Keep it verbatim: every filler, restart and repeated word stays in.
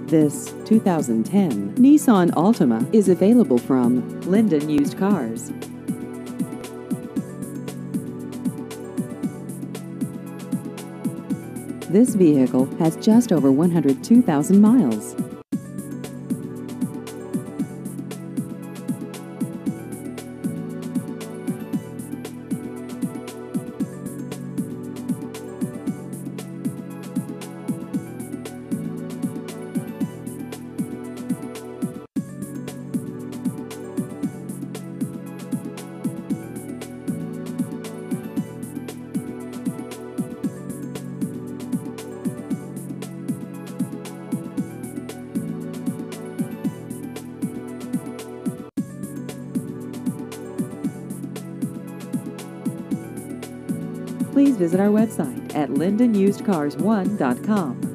This two thousand ten Nissan Altima is available from Linden Used Cars. This vehicle has just over one hundred two thousand miles. Please visit our website at linden used cars one dot com.